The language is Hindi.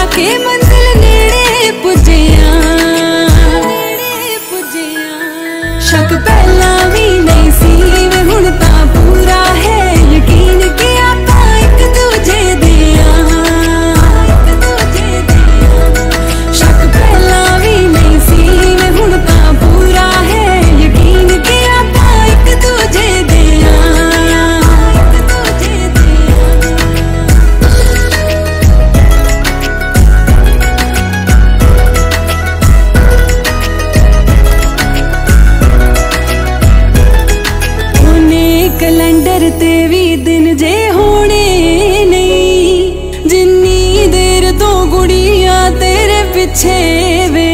के मंजिल नेड़े पुजिया। शक पहला भी नहीं सी वे हुण तां पूरा है यकीन कि आपां एक दूजे दियां। शक पहला भी नहीं सी वे हुण तां पूरा है यकीन कि आपां एक दूजे दियां। कैलेंडर ते भी दिन जे होने नहीं, जिन्नी देर तो गुड़िया तेरे पिछे वे